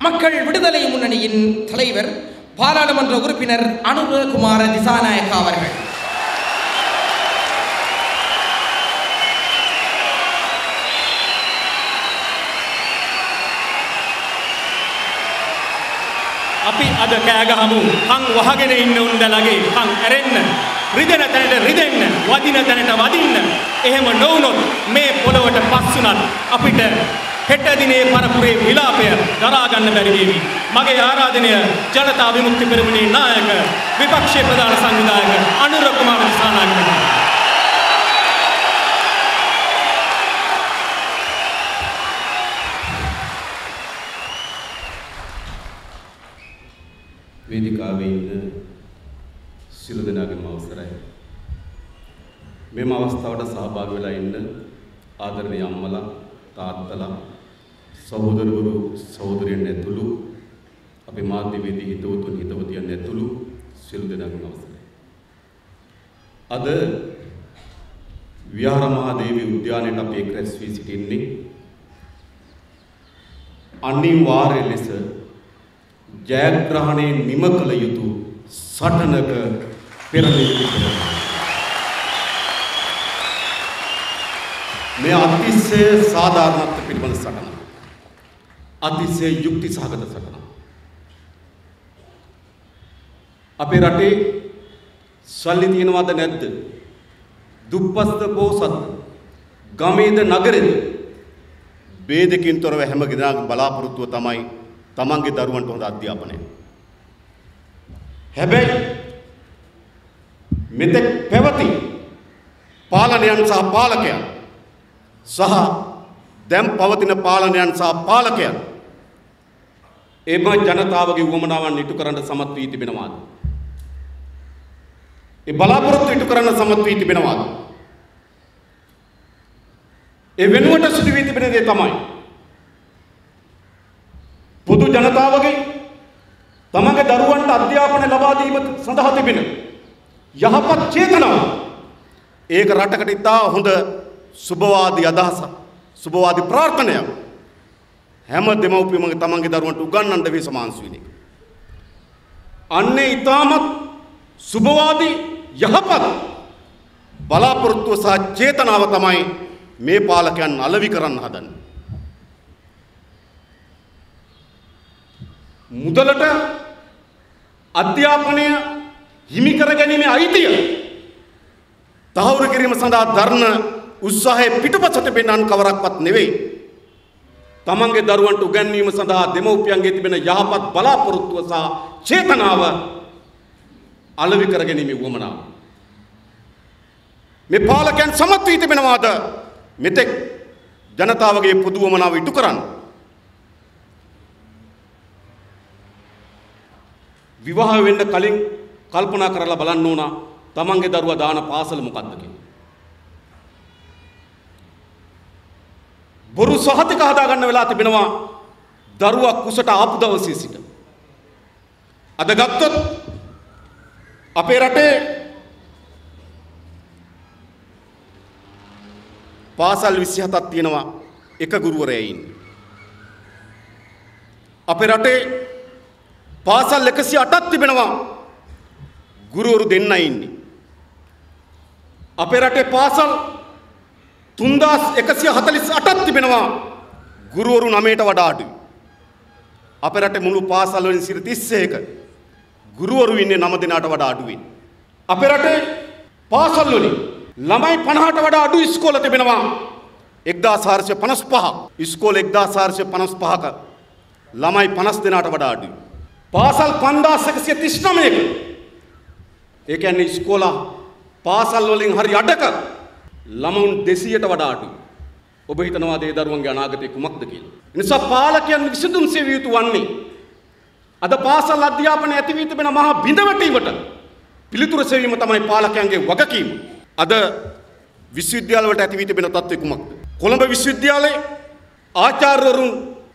மக்கள் விடுதலை முன்னணியின் தலைவர் பாராளுமன்ற உறுப்பினர் அனுரகுமார திசாநாயக்க அவர்கள். අපි අද කෑ ගහමු කන් වහගෙන ඉන්න උන්දලගේ කන් ඇරෙන්න රිදෙන තැනට රිදෙන්න වදින තැනට වදින්න එහෙම නොවුනොත් මේ පොළොවට පස්සුනත් අපිට හෙට දිනේ පරපුරේ විලාපය දරා ගන්න බැරි වේවි. මගේ ආරාධනය ජනතා විමුක්ති පෙරමුණේ නායක විපක්ෂයේ ප්‍රධාන සංවිධායක අනුරකුමාර දිසානායක. වේදිකාවේ ඉන්න සියලු දෙනාගේම අවසරයි. මෙම අවස්ථාවට සහභාගී වෙලා ඉන්න ආදරණීය අම්මලා, තාත්තලා, සහෝදරවරු, සහෝදරියන් ඇතුළු අපේ මාධ්‍යවේදී හිතවතුන් හිතවතියන් ඇතුළු සියලු දෙනාගේම අවසරයි. අද විහාර මහදේවී උද්‍යානයේ අපි එක් රැස් වී සිටින්නේ අනිවාර්ය ලෙස ජයග්‍රහණයෙන් නිම කළ යුතු සටනක පෙරදිග මේ අතිශය සාධාරණත්ව පිළිබඳ සටන. අතිශය යුක්ති සහගත සටන. අපේ රටේ සල්ලි තියෙනවද නැද්ද? දුප්පත්ද පොහොසත්ද? ගමේද නගරේද? ભેදකින් තොරව හැම කෙනාගේ බලාපොරොත්තුව තමයි තමන්ගේ දරුවන්ට හොඳ අධ්‍යාපනය. හැබැයි මෙතෙක් පැවති පාලනයන් සහ පාලකයන් සහ දැන් පවතින පාලනයන් සහ පාලකයන් එම ජනතාවගේ උවමනාවන් ඉටු කරන්න සමත් වී තිබෙනවාද? ඒ බලාපොරොත්තු ඉටු කරන්න සමත් වී තිබෙනවාද? ඒ වෙනුවට සිදු වී තිබෙන දේ තමයි පොදු ජනතාවගේ තමගේ දරුවන්ට අධ්‍යාපනය ලබා දීම සඳහා තිබෙන යහපත් චේතනාව ඒක රටකට ඉතා හොඳ සුබවාදී අදහසක්, සුබවාදී ප්‍රාර්ථනයක් හැම දෙමව්පියම තමන්ගේ දරුවන්ට උගන්වන්න වේ සමාංශ වෙන එක. අන්නේ ඉතාමත් සුබවාදී යහපත් බලාපොරොත්තුව සහ චේතනාව තමයි මේ පාලකයන් අලෙවි කරන්න හදන්නේ. මුදලට අධ්‍යාපනය හිමි කර ගැනීමේ අයිතිය තහවුරු කිරීම සඳහා දරන උත්සාහයේ පිටුපසට පෙන්වන්න කවරක්වත් නෙවෙයි. තමන්ගේ දරුවන්ට උගන්වීම සඳහා දෙමව්පියන්ගේ තිබෙන යහපත් බලාපොරොත්තුව සහ චේතනාව අලෙවි කර ගැනීමේ වමනාව. මේ පාලකයන් සමත් වී තිබෙනවාද මෙතෙක් ජනතාවගේ පොදු වමනාව ඉටු කරන්න? විවාහ වෙන්න කලින් කල්පනා කරලා බලන්න ඕන තමන්ගේ දරුවා දාන පාසල මොකක්ද කියලා. බොරු සහතික හදා ගන්න වෙලා තිබෙනවා දරුවා කුසට ආපු දවසේ සිට. අද ගත්තොත් අපේ රටේ පාසල් 27ක් තියෙනවා එක ගුරුවරයෙක් ඉන්නේ. අපේ රටේ පාසල් 108ක් තිබෙනවා ගුරුවරු දෙන්නයි ඉන්නේ. අපේ රටේ පාසල් 3148ක් තිබෙනවා ගුරුවරු 9ට වඩා අඩුයි. අපේ රටේ මුළු පාසල් වලින් 31ක ගුරුවරු ඉන්නේ 9 දෙනාට වඩා අඩුයි. අපේ රටේ පාසල් වලින් ළමයි 50ට වඩා අඩු ඉස්කෝල තිබෙනවා 1455ක්. ඉස්කෝල 1455ක ළමයි 50 දෙනාට වඩා අඩුයි. පාසල් 5139ක ඒ කියන්නේ ඉස්කෝලා පාසල් වලින් හරි අඩක ළමුන් 200ට වඩා අඩුයි. ඔබ හිතනවා මේ දරුවන්ගේ අනාගතය කුමක්ද කියලා? ඒ නිසා පාලකයන් විසඳුම් සෙවිය යුතු වන්නේ අද පාසල් අධ්‍යාපනය ඇති වී තිබෙන මහා බිඳවැටීමට පිළිතුරු සෙවීම තමයි පාලකයන්ගේ වගකීම. අද විශ්වවිද්‍යාල වලට ඇති වී තිබෙන තත්ත්වය කුමක්ද? කොළඹ විශ්වවිද්‍යාලයේ ආචාර්යවරුන්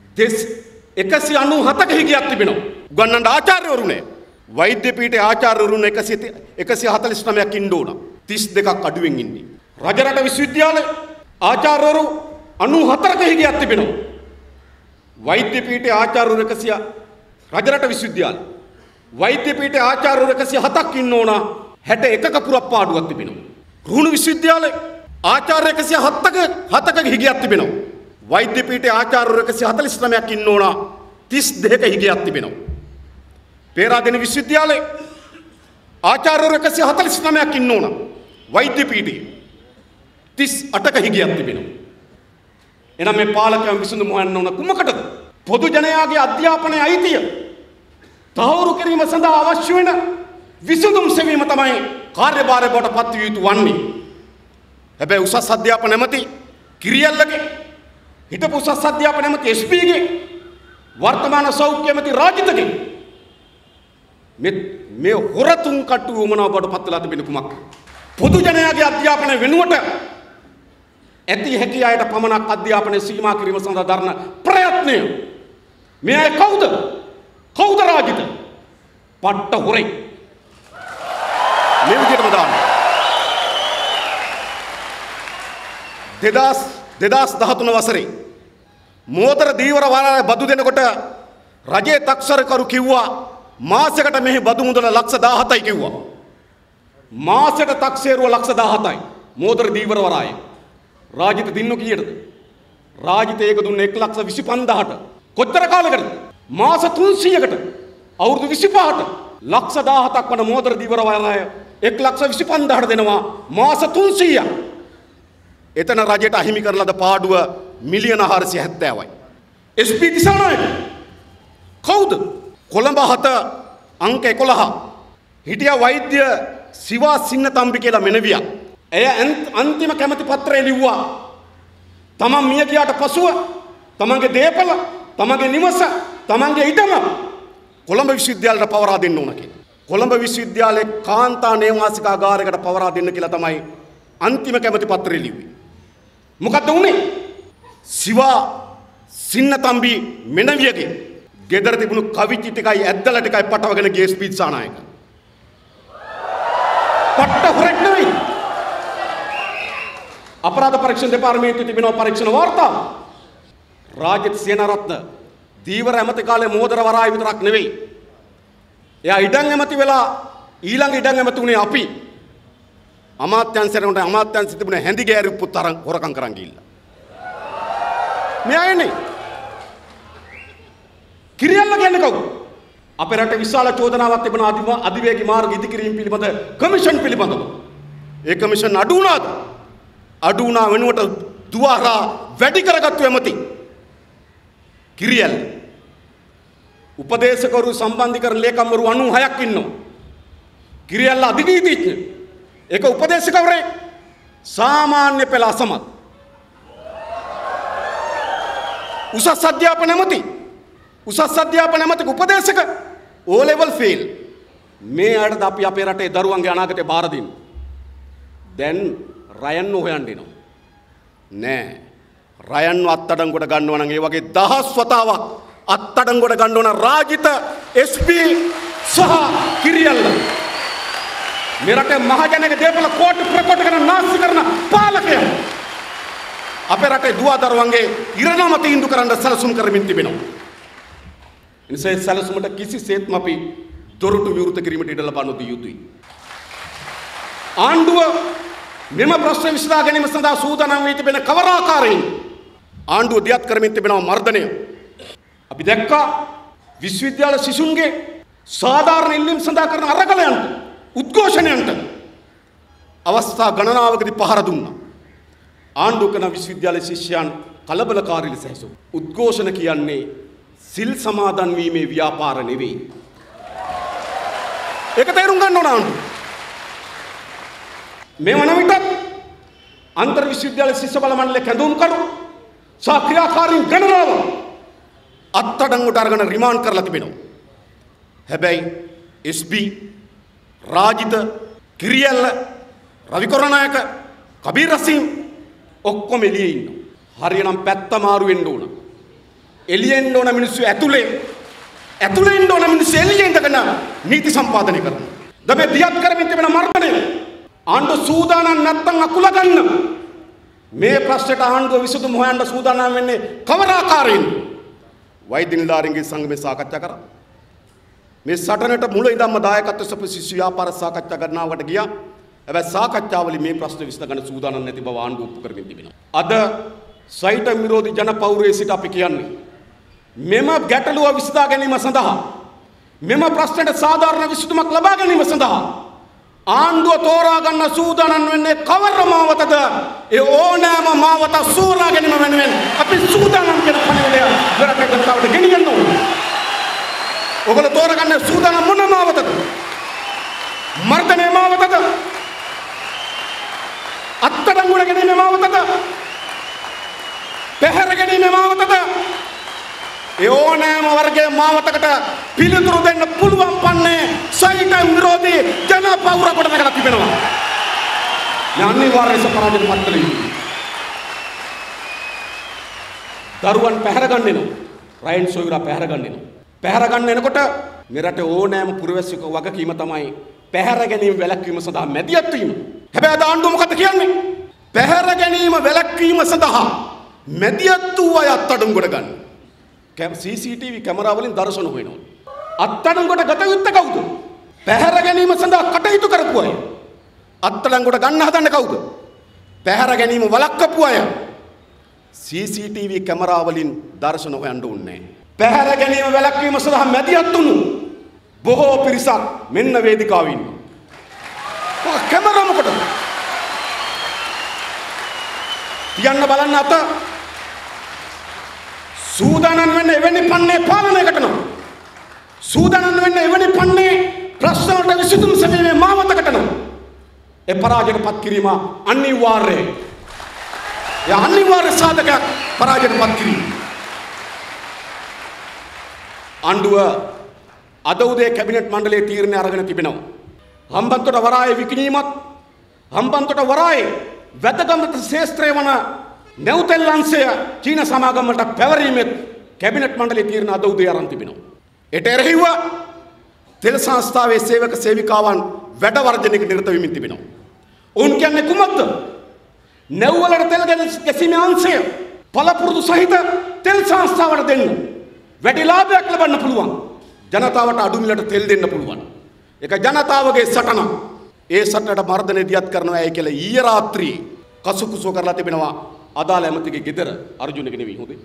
197ක හිගයක් තිබෙනවා. උගන්වන්න ආචාර්යවරු නෑ. වෛද්‍ය පීඨයේ ආචාර්යවරුන් 149ක් ඉන්න ඕන. 32ක් අඩුවෙන් ඉන්නේ. රජරට විශ්වවිද්‍යාලයේ ආචාර්යවරු 94ක හිගයක් තිබෙනවා. වෛද්‍ය පීඨයේ ආචාර්යවරු 100 රජරට විශ්වවිද්‍යාල වෛද්‍ය පීඨයේ ආචාර්යවරු 107ක් ඉන්න ඕන 61ක පුරප්පාඩුවක් තිබෙනවා. රුහුණු විශ්වවිද්‍යාලයේ ආචාර්ය 107ක හිගයක් තිබෙනවා. වෛද්‍ය පීඨයේ ආචාර්යවරු 149ක් ඉන්න ඕන 32ක හිගයක් තිබෙනවා. පේරාදෙණි විශ්වවිද්‍යාලයේ ආචාර්යවරු 149ක් ඉන්න ඕන වෛද්‍ය පීඨයේ 38ක හිගයක් තිබෙනවා. එනම් මේ පාලකයන් විසඳුම හොයන්න ඕන කුමකටද? පොදු ජනයාගේ අධ්‍යාපනයේ අයිතිය තහවුරු කිරීම සඳහා අවශ්‍ය වෙන විසඳුම් සෙවීම තමයි කාර්යභාරය බවට පත් විය යුතු වන්නේ. හැබැයි උසස් අධ්‍යාපන නැමැති කිරියල්ලගේ හිටපු උසස් අධ්‍යාපන නැමැති SPගේ වර්තමාන සෞඛ්‍ය නැමැති රාජිතගේ මේ හොරතුන් කට්ටු වමනාව බවට පත් වෙලා තිබෙන කුමක්? පොදු ජනයාගේ අධ්‍යාපන වෙනුවට ඇති හැකි අයට පමණක් අධ්‍යාපනය සීමා කිරීම සඳහා දරන ප්‍රයත්නය. මේ අය කවුද? කවුද රාජිත? පට්ට හොරේ. මේ විදිහටම දාන්න. 2013 වසරේ මෝතර දීවර වාරාවේ බදු දෙනකොට රජයේ තක්සරකරු කිව්වා මාසෙකට මෙහි බදු මුදල ලක්ෂ 17යි කිව්වා. මාසෙට තක්සේරුව ලක්ෂ 17යි මෝතර දීවර වරායේ. රාජිත දින්නු කීයටද? රාජිත ඒක දුන්නේ 1,25,000ට. කොච්චර කාලයකටද? මාස 300කට. අවුරුදු 25ට ලක්ෂ 17ක් වන මෝතර දීවර වරාය 1,25,000ට දෙනවා මාස 300ක්. එතන රජයට අහිමි කරන ලද පාඩුව මිලියන 470යි. SP දිසානායක කවුද? කොළඹ 7 අංක 11 හිටියා වෛද්‍ය සිවා සින්නතම්බි කියලා මෙනවියා. එය අන්තිම කැමැති පත්‍රය ලිව්වා. තමන් මිය ගියාට පසුව තමන්ගේ දේපල, තමන්ගේ නිවස, තමන්ගේ ඉඩම කොළඹ විශ්වවිද්‍යාලයට පවරා දෙන්න ඕන කියලා. කොළඹ විශ්වවිද්‍යාලයේ කාන්තා නේවාසිකාගාරයකට පවරා දෙන්න කියලා තමයි අන්තිම කැමැති පත්‍රය ලිව්වේ. මොකද්ද උනේ? සිවා සින්නතම්බි මෙනවියගේ ගෙදර තිබුණු කවිචි ටිකයි ඇද්දල ටිකයි පටවගෙන ගිය SP දිසානායක. පට්ට හොරෙක් නෙවෙයි. අපරාධ පරීක්ෂණ දෙපාර්තමේන්තුවේ තිබෙනවා පරීක්ෂණ වාර්තාව. රාජිත සේනාරත්න දීවර ඇමති කාලේ මෝදර වරාය විතරක් නෙවෙයි. එයා ඉඩම් ඇමති වෙලා ඊළඟ ඉඩම් ඇමති උනේ අපි. අමාත්‍යංශයට අමාත්‍යංශ තිබුණ හැඳි ගෑරුප්පු තරම් හොරකම් කරන් ගිහිල්ලා. මෙයන්නේ කිරියල්ල කියන්නේ කවුද? අපේ රටේ විශාල චෝදනාවක් තිබෙනවා අධිවේගී මාර්ග ඉදිකිරීම පිළිබඳ කමිෂන් පිළිබඳව. ඒ කමිෂන් අඩු වුණාද? අඩු වුණා වෙනුවට දුවහරා වැඩි කරගත්තු ඇමති කිරියල්. උපදේශකවරු සම්බන්ධීකරණ ලේකම්වරු 96ක් ඉන්නවා. කිරියල්ල අධිනීතිඥ. ඒක උපදේශකවරේ සාමාන්‍ය පෙළ අසමත්. උසස් අධ්‍යාපන ඇමති. උසස් අධ්‍යාපන ඇමති උපදේශක O level fail. මේ අයටද අපි අපේ රටේ දරුවන්ගේ අනාගතය බාර දෙන්නේ. දැන් රයන් හොයන්න එනවා. නෑ. රයන්ව අත්අඩංගුවට ගන්නවා නම් ඒ වගේ දහස් වතාවක් අත්අඩංගුවට ගන්න ඕන රාජිත SP සහ කිරියල්ල. මේ රටේ මහජනගේ දේපල කෝටි ප්‍රකෝටි කරන නාස්ති කරන පාලකයන් අපේ රටේ දුව දරුවන්ගේ ඉරණම තීන්දුව කරන්න සැලසුම් කරමින් තිබෙනවා. එනිසා සැලසුමට කිසිසේත්ම අපි දොරටු විවෘත කිරීමට ඉඩ ලබා නොදිය යුතුයි. ආණ්ඩුව මෙම ප්‍රශ්න විසඳා ගැනීම සඳහා සූදානම් වී තිබෙන කවර ආකාරයෙන් ආණ්ඩුව දියත් කරමින් තිබෙනවා මර්ධනය. අපි දැක්කා විශ්වවිද්‍යාල සිසුන්ගේ සාධාරණ ඉල්ලීම් සඳහා කරන අරගලයන්ට උද්ඝෝෂණයන්ට අවස්ථා ගණනාවකදී පහර දුන්නා. ආණ්ඩුව කරන විශ්වවිද්‍යාල ශිෂ්‍යයන් කලබලකාරී ලෙස හැසුවා. උද්ඝෝෂණ කියන්නේ සිල් සමාදන් වීමේ ව්‍යාපාර නෙවෙයි. ඒක තේරුම් ගන්න ඕන ආණ්ඩුව. මේ වන විටත් අන්තර් විශ්වවිද්‍යාල ශිෂ්‍ය බල මණ්ඩලයේ කැඳවුම්කරු සහ ක්‍රියාකාරීන් ගණනාව අත්අඩංගුවට අරගෙන රිමාන්ඩ් කරලා තිබෙනවා. හැබැයි SB රාජිත කිරියල්ල රවි කරුණානායක කබීර් රසීම් ඔක්කොම එළියේ ඉන්නවා. හරියනම් පැත්ත මාරු වෙන්න ඕන. එළියේ ඉන්න ඕන මිනිස්සු ඇතුලේ ඉන්න ඕන මිනිස්සු එළියේ ඉඳගෙන නීති සම්පාදනය කරනවා. දැන් දියත් කරමින් තිබෙන මර්ධනය ආණ්ඩුව සූදානම් නැත්තම් අකුල ගන්න. මේ ප්‍රශ්නට ආණ්ඩුව විසඳුම හොයන්න සූදානම් වෙන්නේ කවර ආකාරයෙන්ද? වෛද්‍ය නිලධාරීන්ගේ සංගමේ සාකච්ඡා කරා. මේ සටනට මුල ඉඳන්ම දායකත්ව සපසිසු ව්‍යාපාර සාකච්ඡා කරනවට ගියා. හැබැයි සාකච්ඡාවලින් මේ ප්‍රශ්න විසඳගන්න සූදානම් නැති බව ආණ්ඩුව ඔප්පු කරමින් තිබෙනවා. අද සයිටම් විරෝධී ජනපෞරයේ සිට අපි කියන්නේ මෙම ගැටලුව විසඳා ගැනීම සඳහා මෙම ප්‍රශ්නට සාධාරණ විසඳුමක් ලබා ගැනීම සඳහා ආණ්ඩුව තෝරා ගන්න සූදානම් වෙන්නේ කවර මාවතද? ඒ ඕනෑම මාවත සෝරා ගැනීම වෙනුවෙන් අපි සූදානම් කියන පණිවිඩය රටේ ජනතාවට ගෙනියන්න ඕනේ. ඔයගොල්ලෝ තෝරගන්න සූදානම් මොන මාවතද? මර්ධනයේ මාවතද? අත්අඩංගුවට ගැනීමේ මාවතද? පැහැර ගැනීමේ මාවතද? ඒ ඕනෑම වර්ගයේ මාවතකට පිළිතුරු දෙන්න පුළුවන් පන්නේ සයිටම් විරෝධී ජනපෞර කොට නැගලා තිබෙනවා. මේ අනිවාර්යස පරාජයට පත් කළ යුතුයි. දරුවන් පැහැර ගන්නෙනවා. රයින් සොයුරා පැහැර ගන්නෙනවා. පැහැර ගන්න එනකොට මේ රටේ ඕනෑම පුරවැසියක වගකීම තමයි පැහැර ගැනීම වැළැක්වීම සඳහා මැදිහත් වීම. හැබැයි අද ආණ්ඩුව මොකද කියන්නේ? පැහැර ගැනීම වැළැක්වීම සඳහා මැදිහත් වූ අය අත්අඩංගුවට ගන්න. CCTV කැමරා වලින් දර්ශන හොයනවා. අත්අඩංගුවට ගත යුත්තේ කවුද? පැහැර ගැනීම සඳහා කටයුතු කරපු අය. අත්අඩංගුවට ගන්න හදන්නේ කවුද? පැහැර ගැනීම වළක්වපු අය. CCTV කැමරා වලින් දර්ශන හොයන්න ඕනේ. පැහැර ගැනීම වැළැක්වීම සඳහා මැදිහත් වුණු බොහෝ පිරිසක් මෙන්න වේදිකාවේ ඉන්නවා. ඔය කැමරා මොකටද? තියන්න බලන්න අත සූදානම් වෙන්න එවැනි පන්නේ පාලනයකට නම් සූදානම් වෙන්න එවැනි පන්නේ ප්‍රශ්න වලට විසඳුම් සැපීමේ මාවතකට නම් ඒ පරාජයට පත් කිරීම අනිවාර්යයි. ඒ අනිවාර්ය සාධකයක් පරාජයට පත් කිරීම. ආණ්ඩුව අද උදේ කැබිනට් මණ්ඩලයේ තීරණය අරගෙන තිබෙනවා. හම්බන්තොට වරායේ විකිණීමත් හම්බන්තොට වරායේ වැදගත් ශේෂ්ත්‍රය වන නැවතෙල් අංශය චීන සමාගම් වලට පැවරීමෙත් කැබිනට් මණ්ඩලයේ තීරණ අද උදේ අරන් තිබෙනවා. ඒට එරෙහිව තෙල් සංස්ථාවේ සේවක සේවිකාවන් වැඩ වර්ජනයක නිරත වෙමින් තිබෙනවා. ඔවුන් කියන්නේ කුමක්ද? නැව්වලට තෙල් ගැසීමේ අංශය පළපුරුදු සහිත තෙල් සංස්ථාවට දෙන්න. වැඩි ලාභයක් ලබන්න පුළුවන්. ජනතාවට අඩු මිලට තෙල් දෙන්න පුළුවන්. ඒක ජනතාවගේ සටන. ඒ සටනට මර්ධනය දියත් කරනවා ඇයි කියලා ඊයේ රාත්‍රියේ කසුකුසු කරලා තිබෙනවා අදාළ ඇමතිගේ ගෙදර. අර්ජුනගේ නෙවෙයි හොඳේ.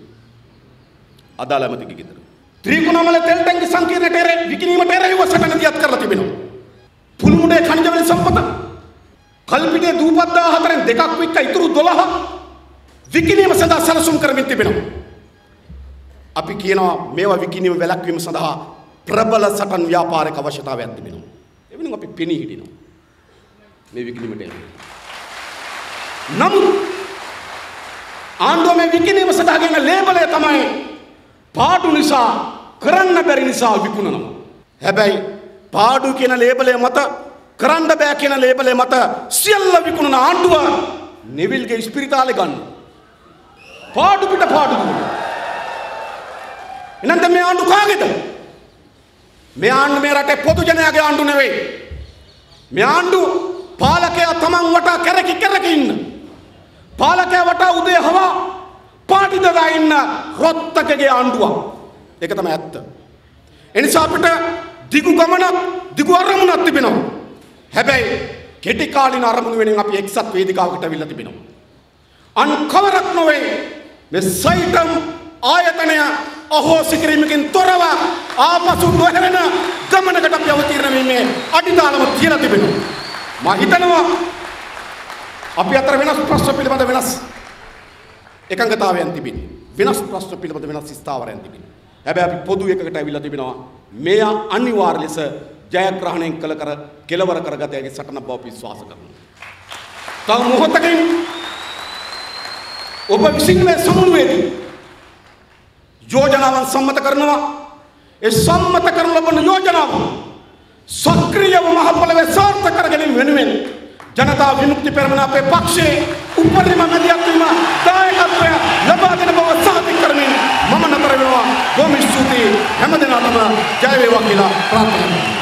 අදාළ ඇමතිගේ ගෙදර. ත්‍රිකුණාමල තෙල් ටැංකි සංකීර්ණයට විකිණීමට එරෙහිව සටන දියත් කරලා තිබෙනවා. පුළුමුඩේ ඛනිජ වල සම්පත කල්පිටේ දූපත් 14න් දෙකක් වික්ක ඉතුරු 12 විකිණීම සඳහා සැලසුම් කරමින් තිබෙනවා. අපි කියනවා මේවා විකිණීම වැළැක්වීම සඳහා ප්‍රබල සටන් ව්‍යාපාරික අවශ්‍යතාවයක් තිබෙනවා. එවෙනුම් අපි පෙනී හිටිනවා. මේ විකිණීමට එන්නේ. නමුත් ආණ්ඩුව මේ විකිණීම සඳහා ගෙන ලේබලය තමයි පාඩු නිසා කරන්න බැරි නිසා විකුණනවා. හැබැයි පාඩු කියන ලේබලය මත කරන්න බෑ කියන ලේබලය මත සියල්ල විකුණන ආණ්ඩුව නෙවිල්ගේ ස්පිරිතාලේ ගන්න. පාඩු පිට පාඩු දුන්නා. එනන්ද මේ ආණ්ඩු කාගේද? මේ ආණ්ඩු මේ රටේ පොදු ජනයාගේ ආණ්ඩු නෙවෙයි. මේ ආණ්ඩු පාලකයා තමන් වටා කැරකි ඉන්න. පාලකයා වටා උදේ හවා පාටි දදා ඉන්න රොත්තකගේ ආණ්ඩුවක්. ඒක තමයි ඇත්ත. එනිසා අපිට දිගු ගමනක් දිගු අරමුණක් තිබෙනවා. හැබැයි කෙටි කාලින අරමුණු වෙනින් අපි එක්සත් වේදිකාවකට අවිල්ලා තිබෙනවා. අන් කවරක් නොවේ මේ සයිටම් ආයතනය අහෝසි කිරීමකින් තොරව ආපසු නොහැරෙන ගමනකට අපි අවතීර්ණ වීමේ අඩිතාලම තියලා තිබෙනවා. මා හිතනවා අපි අතර වෙනස් ප්‍රශ්න පිළිබඳ වෙනස් එකඟතාවයන් තිබෙනවා. වෙනස් ප්‍රශ්න පිළිබඳ වෙනස් ස්ථාවරයන් තිබෙනවා. හැබැයි අපි පොදු එකකට අවිල්ලා තිබෙනවා. මෙය අනිවාර්ය ලෙස ජයග්‍රහණයෙන් කෙලවර කරගත හැකි සටනක් බව විශ්වාස කරනවා. තව මොහොතකින් ඔබ විසින් මේ සමුළුවේදී යෝජනාවන් සම්මත කරනවා. ඒ සම්මත කරන ලබන යෝජනාව සක්‍රියව මහපොළවේ සාර්ථක කර ගැනීම වෙනුවෙන් ජනතා විමුක්ති පෙරමුණ අපේ පක්ෂයේ උපරිම මැදිහත් වීම දායකත්වය ලබා දෙන බව සාතික කරමින් මම නතර වෙනවා. බොහොම ස්තුතියි හැමදෙනාටම ජය වේවා කියලා ප්‍රාර්ථනා කරනවා.